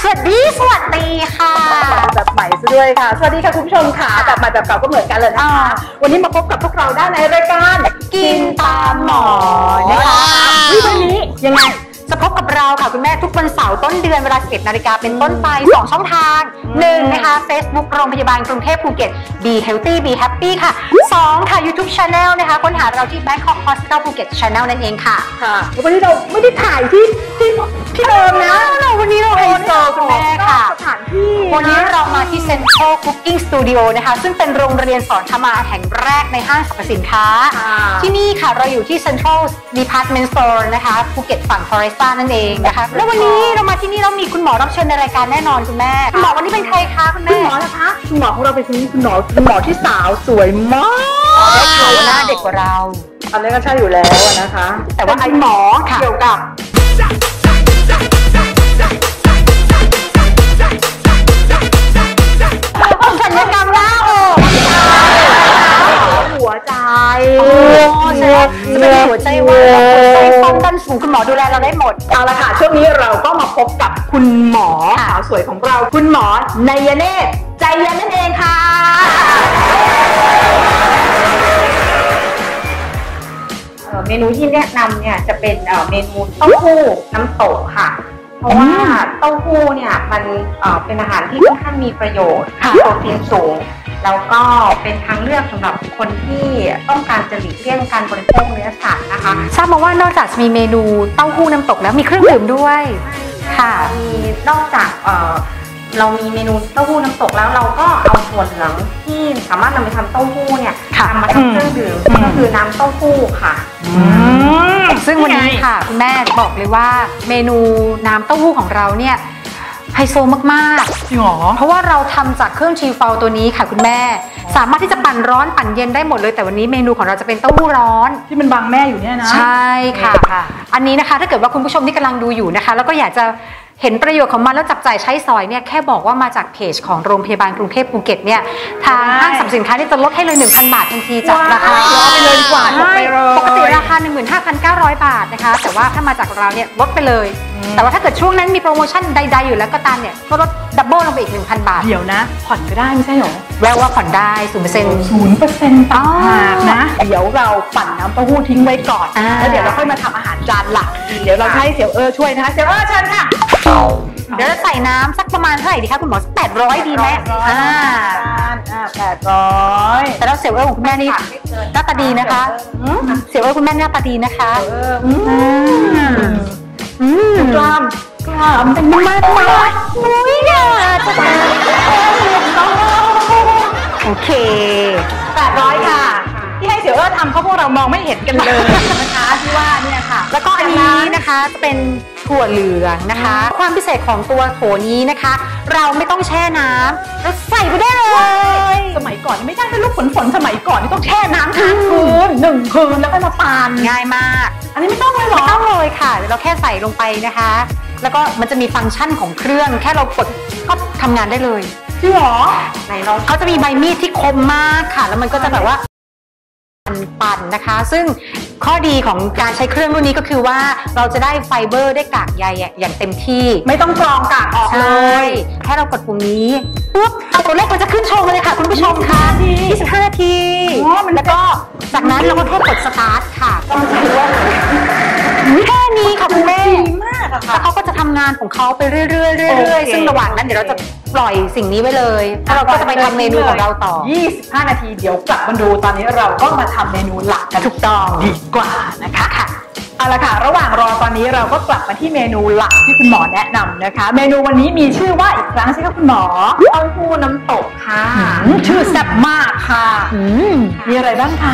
วัสดีค่ะแบบใหม่ซะด้วยค่ะสวัสดีค่ะคุณผู้ชมค่ะแบบใหม่แบบเก่าก็เหมือนกันเลยนะคะวันนี้มาพบกับพวกเราได้ในรายการกินตามหมอนะคะวันนี้ยังไงจะพบกับเราค่ะคุณแม่ทุกวันเสาร์ต้นเดือนเวลา 11 นาฬิกาเป็นต้นไป2ช่องทาง1นะคะ Facebook โรงพยาบาลกรุงเทพภูเก็ต Be Healthy Be Happy ค่ะ2ค่ะ YouTube Channel นะคะค้นหาเราที่ Bangkok Hospital Phuket Channel นั่นเองค่ะวันนี้เราไม่ได้ถ่ายที่เดิมนะวันนี้เราไฮโซคุณแม่ค่ะสถานที่วันนี้เรามาที่ Central Cooking Studio นะคะซึ่งเป็นโรงเรียนสอนทำอาหารแห่งแรกในห้างสรรพสินค้าที่นี่ค่ะเราอยู่ที่ Central Department Store นะคะภูเก็ตฝั่ง Foresta นั่นเองนะคะแล้ววันนี้เรามาที่นี่เรามีคุณหมอรับเชิญในรายการแน่นอนคุณแม่คุณหมอวันนี้เป็นใครคะคุณแม่คุณหมอนะคะคุณหมอของเราเป็นคุณหมอที่สาวสวยมากเขาหน้าเด็กกว่าเราอันนี้ก็ใช่อยู่แล้วนะคะแต่ว่าคุณหมอเกี่ยวกับศัลยกรรมหน้าอกหัวใจจะเป็นหัวใจวายความดันสูงคุณหมอดูแลเราได้หมดเอาละค่ะช่วงนี้เราก็มาพบกับคุณหมอสาวสวยของเราคุณหมอนายเนตรใจเย็นนั่นเองค่ะเมนูที่แนะนำเนี่ยจะเป็นเมนูเต้าหู้น้ำตกค่ะเพราะว่าเต้าหู้เนี่ยมันเป็นอาหารที่ค่อนข้างมีประโยชน์โปรตีนสูงแล้วก็เป็นทางเลือกสำหรับคนที่ต้องการจะหลีกเลี่ยงการบริโภคเนื้อสัตว์นะคะทราบมาว่านอกจากจะมีเมนูเต้าหู้น้ำตกแล้วมีเครื่องดื่มด้วยค่ะมีนอกจากเรามีเมนูเต้าหู้น้ำตกแล้วเราก็เอาส่วนเหลืองที่สามารถนำไปทำเต้าหู้เนี่ยนำมาทำเครื่องดื่มก็คือน้ำเต้าหู้ค่ะซึ่งวันนี้ค่ะคุณแม่บอกเลยว่าเมนูน้ำเต้าหู้ของเราเนี่ยไฮโซมากๆจริงหรอเพราะว่าเราทำจากเครื่องชีฟอลตัวนี้ค่ะคุณแม่สามารถที่จะปั่นร้อนปั่นเย็นได้หมดเลยแต่วันนี้เมนูของเราจะเป็นเต้าหู้ร้อนที่มันบังแม่อยู่เนี่ยนะใช่ค่ะอันนี้นะคะถ้าเกิดว่าคุณผู้ชมที่กำลังดูอยู่นะคะแล้วก็อยากจะเห็นประโยชน์ของมันแล้วจับจ่ายใช้สอยเนี่ยแค่บอกว่ามาจากเพจของโรงพยาบาลกรุงเทพภูเก็ตเนี่ยทางห้างสรรพสินค้านี่จะลดให้เลย 1,000 บาททันทีจากราคาไปเลยกว่าปกติราคา 15,900 บาทนะคะแต่ว่าถ้ามาจากเราเนี่ยลดไปเลยแต่ว่าถ้าเกิดช่วงนั้นมีโปรโมชั่นใดๆอยู่แล้วก็ตามเนี่ยก็ลดดับเบิลลงไปอีก 1,000 บาทเดี๋ยวนะผ่อนก็ได้ไม่ใช่หรอแววว่าผ่อนได้ 0% 0%ต่างหากนะเดี๋ยวเราปั่นน้ำเต้าหู้ทิ้งไว้ก่อนแล้วเดี๋ยวเราค่อยมาทำอาหารจานหลักเดี๋ยวเราให้เสี่ยวช่วยนะคะเสี่ยวเชิญค่ะเดี๋ยวเราใส่น้ำสักประมาณเท่าไหร่ดีคะคุณหมอ800ดีไหม 800 แต่เราเสี่ยวของคุณแม่นี่หน้าตาดีนะคะเสี่ยวคุณแม่หน้าตาดีนะคะกล้ามเป็นมากนุ้ยอ่ะโอเค 800ค่ะที่ให้เสี่ยวทำเพราะพวกเรามองไม่เห็นกันเลยนะคะที่ว่าเนี่ยค่ะแล้วก็อันนี้นะคะเป็นถั่วเหลืองนะคะความพิเศษของตัวถั่วนี้นะคะเราไม่ต้องแช่น้ำเราใส่ไปได้เลยสมัยก่อนไม่ใช่เป็นลูกฝนสมัยก่อนนี่ต้องแช่น้ำค้างคืน1 คืนแล้วก็มาปั่นง่ายมากอันนี้ไม่ต้องเลยหรอไม่ต้องเลยค่ะเราแค่ใส่ลงไปนะคะแล้วก็มันจะมีฟังก์ชันของเครื่องแค่เรากดก็ทำงานได้เลยจริงหรอไหนลองเขาจะมีใบมีดที่คมมากค่ะแล้วมันก็จะแบบว่าปั่นนะคะซึ่งข้อดีของการใช้เครื่องรุ่นนี้ก็คือว่าเราจะได้ไฟเบอร์ได้กากใยอย่างเต็มที่ไม่ต้องกรองกากออกเลยแค่เรากดปุ่มนี้ปุ๊บตัวเลขมันจะขึ้นโชว์เลยค่ะคุณผู้ชมค่ะ25 นาทีแล้วก็จากนั้นเราก็แค่กดสตาร์ทค่ะแค่นี้ค่ะคุณแม่แล้วเขาก็จะทำงานของเขาไปเรื่อยๆซึ่งระหว่างนั้นเดี๋ยวเราจะปล่อยสิ่งนี้ไว้เลยแล้วเราก็จะไปทำเมนูของเราต่อ 25 นาทีเดี๋ยวกลับมาดูตอนนี้เราก็มาทำเมนูหลักกันถูกต้องดีกว่านะคะเอาละค่ะระหว่างรอตอนนี้เราก็กลับมาที่เมนูหลักที่คุณหมอแนะนำนะคะเมนูวันนี้มีชื่อว่าอีกครั้งใช่ไหมคุณหมอเต้าหู้น้ำตกค่ะชื่อแซ่บมากค่ะมีอะไรบ้างคะ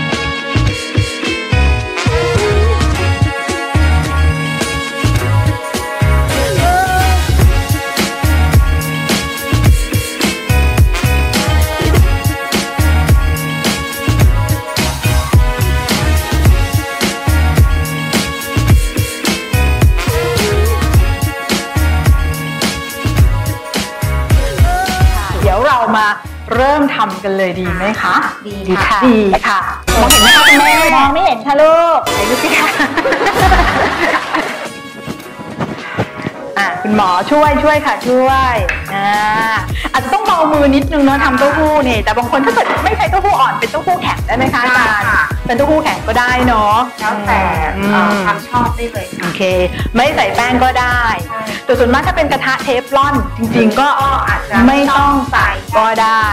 มาเริ่มทำกันเลยดีไหมคะดีค่ะมองเห็นไหมคะคุณแม่มองไม่เห็นค่ะลูกไหนดูสิคะคุณหมอช่วยค่ะช่วยอาจจะต้องเบามือนิดนึงเนาะทำเต้าหู้นี่แต่บางคนถ้าเกิดไม่ใช้เต้าหู้อ่อนเป็นเต้าหู้แข็งได้ไหมคะอาจารย์เป็นเต้าหู้แข็งก็ได้เนาะแล้วแต่ความชอบได้เลยโอเคไม่ใส่แป้งก็ได้แต่ส่วนมากถ้าเป็นกระทะเทฟลอนจริงๆก็อาจจะไม่ต้องใส่ก็ได้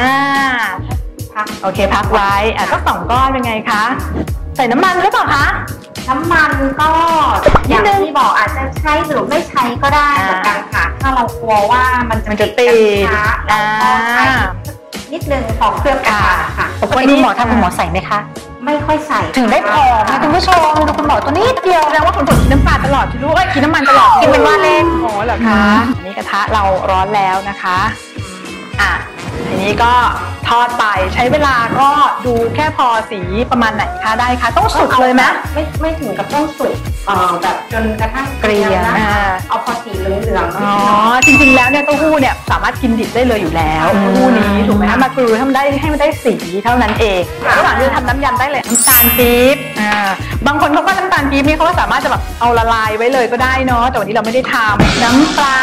โอเคพักไว้สัก2 ก้อนเป็นไงคะใส่น้ำมันหรือเปล่าคะน้ำมันก็อย่างที่บอกอาจจะใช้หรือไม่ใช้ก็ได้เหมือนกันค่ะถ้าเรากลัวว่ามันจะติดกระทะเราก็ใช้นิดนึงของเครื่องกระทะค่ะปกติคุณหมอทำคุณหมอใส่ไหมคะไม่ค่อยใส่ถึงได้ผอมนะคุณผู้ชมดูคุณหมอตัวนี้เดียวแสดงว่าคุณฝนกินน้ำปลาตลอดที่รู้กินน้ำมันตลอดกินเป็นว่าเล่นโอ้เหรอคะนี่กระทะเราร้อนแล้วนะคะทีนี้ก็ทอดไปใช้เวลาก็ดูแค่พอสีประมาณไหนคะได้คะต้องสุกเลยไหมไม่ถึงกับต้องสุกแบบจนกระทั่งเกรียมเอาพอสีเหลืองๆจริงๆแล้วเนี่ยเต้าหู้เนี่ยสามารถกินดิบได้เลยอยู่แล้วเต้าหู้นี้ถูกไหมคะมาคือทำได้ให้มันได้สีเท่านั้นเองระหว่างที่ทำน้ำยำได้เลยน้ำตาลปี๊บบางคนเขาก็น้ำตาลปี๊บนี่เขาก็สามารถจะแบบเอาละลายไว้เลยก็ได้เนาะแต่วันนี้เราไม่ได้ทำน้ำปลา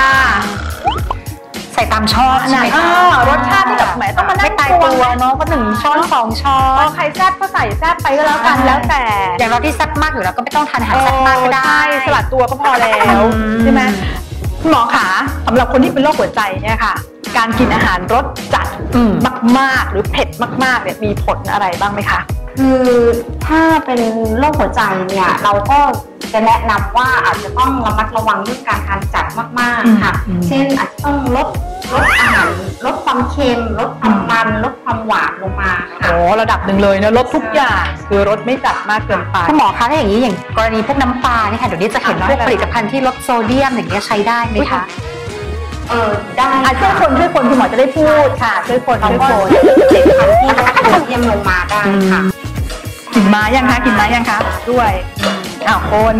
ใส่ตามชอบใช่ไหมคะรสชาติที่แบบแหมต้องมานั่งตายตัวเนาะก็1 ช้อน2 ช้อนใครแซ่บก็ใส่แซ่บไปก็แล้วกันแล้วแต่อย่างเราที่แซ่บมากอยู่แล้วก็ไม่ต้องทานอาหารแซ่บมากก็ได้สลัดตัวก็พอแล้วใช่ไหมคุณหมอขาสำหรับคนที่เป็นโรคหัวใจเนี่ยค่ะการกินอาหารรสจัดมากๆหรือเผ็ดมากๆเนี่ยมีผลอะไรบ้างไหมคะคือถ้าเป็นโรคหัวใจเนี่ยเราก็จะแนะนำว่าอาจจะต้องระมัดระวังเรื่องการทานจัดมากๆค่ะเช่นอาจจะต้องลดอาหารลดความเค็มลดความมันลดความหวานลงมาค่ะระดับหนึ่งเลยนะลดทุกอย่างคือลดไม่จัดมากเกินไปคุณหมอคะถ้าอย่างนี้อย่างกรณีพวกน้ำปลาเนี่ยค่ะเดี๋ยวนี้จะเห็นพวกผลิตภัณฑ์ที่ลดโซเดียมอย่างเงี้ยใช้ได้ไหมคะได้ช่วยคนคุณหมอจะได้พูดค่ะช่วยคนผลิตภัณฑ์ที่ลดโซเดียมลงมาได้ค่ะกินมายังคะด้วยคน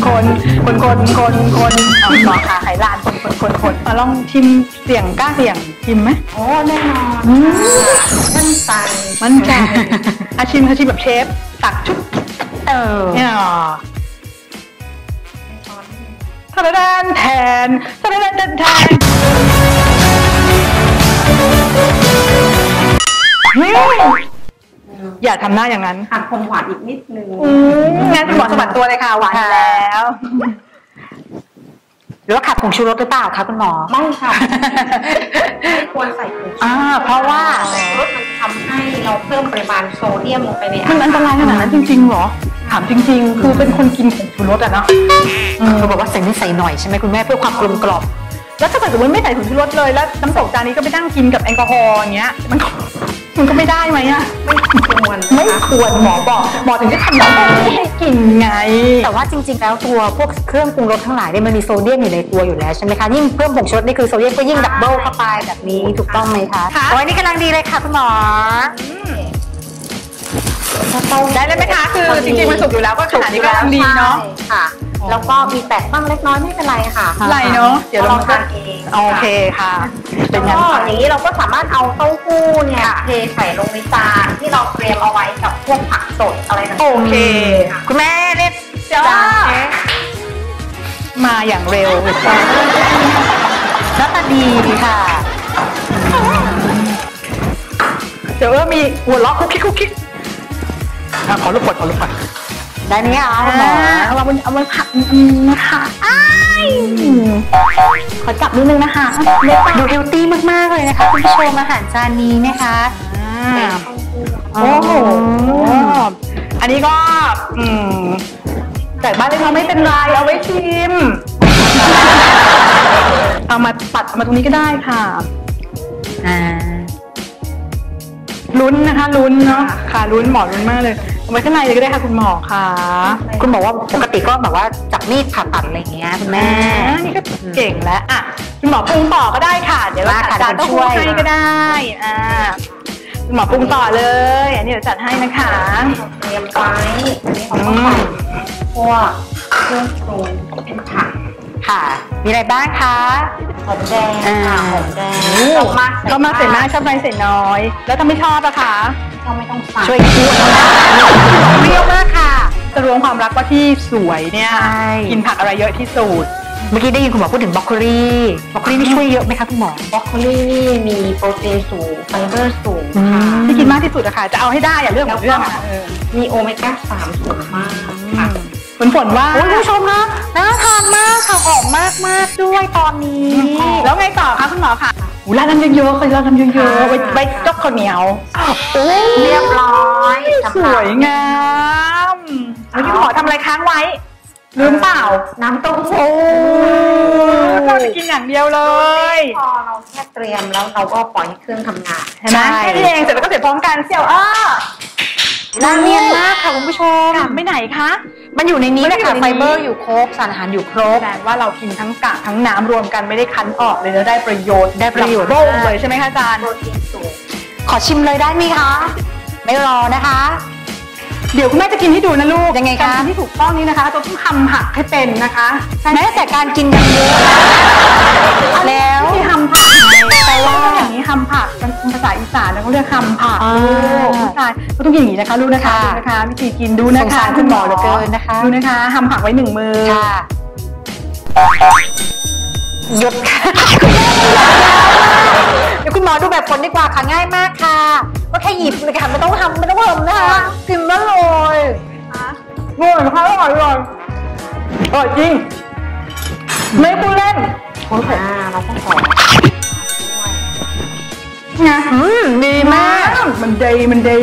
หมอขาไข่ลานคนมาลองชิมเสี่ยงกล้าเสี่ยงชิมไหมแน่นอนมั่นใจชิมแบบเชฟตักชุบเนี่ยทะเลนแทนอย่าทำหน้าอย่างนั้นหักความหวานอีกนิดนึงงั้นคุณหมอสะบัดตัวเลยค่ะหวานแล้วหรือว่าขาดผงชูรสหรือเปล่าคะคุณหมอไม่ค่ะไม่ควรใส่ผงชูรสเพราะว่ารสมันทำให้เราเพิ่มปริมาณโซเดียมลงไปในอาหารมันอันตรายขนาดนั้นจริงๆเหรอถามจริงๆคือเป็นคนกินผงชูรสอะเนาะเขาบอกว่าใส่นิดใส่หน่อยใช่ไหมคุณแม่เพื่อความกลมกล่อมแล้วถ้าเกิดสมมติไม่ใส่ผงชูรสเลยแล้วน้ำตกจานนี้ก็ไปนั่งกินกับแอลกอฮอล์อย่างเงี้ยมันก็ไม่ได้ไหมอะไม่ควรหมอบอกหมอถึงได้ทำแล้วไม่ให้กินไงแต่ว่าจริงๆแล้วตัวพวกเครื่องปรุงรสทั้งหลายเนี่ยมันมีโซเดียมอยู่ในตัวอยู่แล้วใช่ไหมคะยิ่งเพิ่มผงชูรสนี่คือโซเดียมก็ยิ่งดับเบิลเข้าไปแบบนี้ถูกต้องไหมคะโอ้ยนี่กำลังดีเลยค่ะคุณหมอได้เลยไหมคะคือจริงๆมันสุกอยู่แล้วก็ขนาดนี้ก็กำลังดีเนาะค่ะแล้วก็มีแตกบ้างเล็กน้อยไม่เป็นไรค่ะไรเนาะเดี๋ยวเราทานเองโอเคค่ะเป็นอย่างนี้เราก็สามารถเอาเต้าหู้เนี่ยเทใส่ลงในจานที่เราเตรียมเอาไว้กับพวกผักสดอะไรต่างๆโอเคคุณแม่เรียกจ้ามาอย่างเร็วหน้าตาดีค่ะเดี๋ยวมีหัวล็อกคุกคิกขอลูกปัดได้ไหมคะคุณหมอเอามาผัดนะคะขอจับนิดนึงนะคะดูเฮลตี้มากๆเลยนะคะคุณผู้ชมอาหารจานนี้นะคะโอ้โหอันนี้ก็แต่บ้านเล็กน้อยไม่เป็นไรเอาไว้ชิมเอามาปัดมาตรงนี้ก็ได้ค่ะลุ้นนะคะลุ้นเนาะค่ะลุ้นหมอลุ้นมากเลยเอาไว้ข้างในเลยก็ได้ค่ะคุณหมอค่ะคุณบอกว่าปกติก็แบบว่าจับมีดผ่าตัดอะไรอย่างเงี้ยคุณแม่นี่ก็เก่งแล้วคุณหมอปรุงต่อก็ได้ค่ะเดี๋ยวเราจัดต้องช่วยให้ก็ได้คุณหมอปรุงต่อเลยอันนี้เดี๋ยวจัดให้นะคะเตรียมไว้พวกเครื่องปรุงเป็นผักค่ะมีอะไรบ้างคะหอมแดงหอมแดงก็มากใส่มากชอบใส่น้อยแล้วถ้าไม่ชอบอะคะก็ไม่ต้องใส่ช่วยคิดเปรี้ยวมากค่ะจะรวมความรักว่าที่สวยเนี่ยกินผักอะไรเยอะที่สุดเมื่อกี้ได้ยินคุณหมอพูดถึงบรอกโคลีนี่ช่วยเยอะไหมคะคุณหมอบรอกโคลีนี่มีโปรตีนสูงไฟเบอร์สูงค่ะที่กินมากที่สุดอะค่ะจะเอาให้ได้อย่าเรื่องของเรื่องอะมีโอเมก้า3สูงมากค่ะฝนว่าโอ้ยคุณผู้ชมนะน่าทานมากค่ะหอมมากด้วยตอนนี้แล้วไงต่อคะคุณหมอค่ะราดน้ำเยอะๆเคยราดน้ำเยอะๆไว้จกข้าวเหนียวเรียบร้อยสวยงามเมื่อกี้คุณหมอทำอะไรค้างไว้ลืมเปล่าน้ำเต้าหู้เราจะกินอย่างเดียวเลยพอเราแค่เตรียมแล้วเราก็ปล่อยให้เครื่องทำงานเห็นไหมแค่นี้เองเสร็จแล้วก็เสร็จพร้อมกันเสี่ยวน่าเนียนมากค่ะคุณผู้ชมกลับไปไหนคะมันอยู่ในนี้แหละค่ะไฟเบอร์อยู่ครบสารอาหารอยู่ครบแสดงว่าเรากินทั้งกากทั้งน้ำรวมกันไม่ได้คั้นออกเลยแล้วได้ประโยชน์ได้ประโยชน์โบ้งเลยใช่ไหมคะอาจารย์โปรตีนสูงขอชิมเลยได้ไหมคะ ไม่รอนะคะเดี๋ยวคุณแม่จะกินให้ดูนะลูกยังไงคะการกินที่ถูกต้องนี้นะคะต้องทำผักให้เป็นนะคะแม้แต่การกินยังเยอะแล้วที่ทำผักแต่ว่าอย่างนี้ทำผักเป็นภาษาอีสานเขาเรียกทำผักลูกผู้ชายก็ต้องกินอย่างนี้นะคะลูกนะคะดูนะคะวิธีกินดูนะสงคะสารคุณหมอเหลือเกินนะคะดูนะคะทำผักไว้1 มือค่ะหยุดค่ะเดี๋ยวคุณหมอดูแบบผลดีกว่าค่ะง่ายมากค่ะก็แค่หยิบเลยค่ะไม่ต้องทำไม่ต้องเพิ่มนะคะกินได้เลยอร่อยนะคะอร่อยอร่อยจริงไม่พูดเล่นเราก็ขอไงดีมากมันดี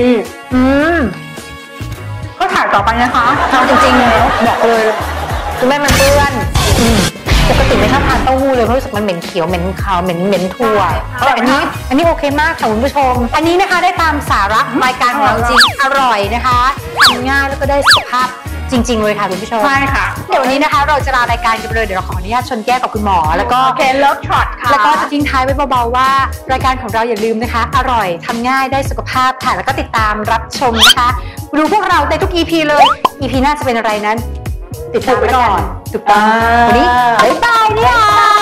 ก็ถ่ายต่อไปนะคะทำจริงๆแล้วบอกเลยคือแม่มันเปื้อนปกติไม่ชอบทานเต้าหู้เลยเพราะรู้สึกมันเหม็นเขียวเหม็นขาวเหม็นถั่วแต่อันนี้โอเคมากค่ะคุณผู้ชม อันนี้นะคะได้ตามสาระรายการของเราจริงอร่อยนะคะทำง่ายแล้วก็ได้สุขภาพจริงๆเลยค่ะคุณผู้ชมใช่ค่ะเดี๋ยววันนี้นะคะเราจะลารายการกันไปเลยเดี๋ยวเราขออนุญาตชนแก้วกับคุณหมอแล้วก็โอเคเลิฟช็อตค่ะแล้วก็จะทิ้งท้ายไว้เบาๆว่ารายการของเราอย่าลืมนะคะ อร่อยทำง่ายได้สุขภาพค่ะแล้วก็ติดตามรับชมนะคะดูพวกเราในทุก EP เลย EP หน้าจะเป็นอะไรนั้น ติดตามไว้ก่อนถูกต้องวันนี้บ๊ายบายเนี่ย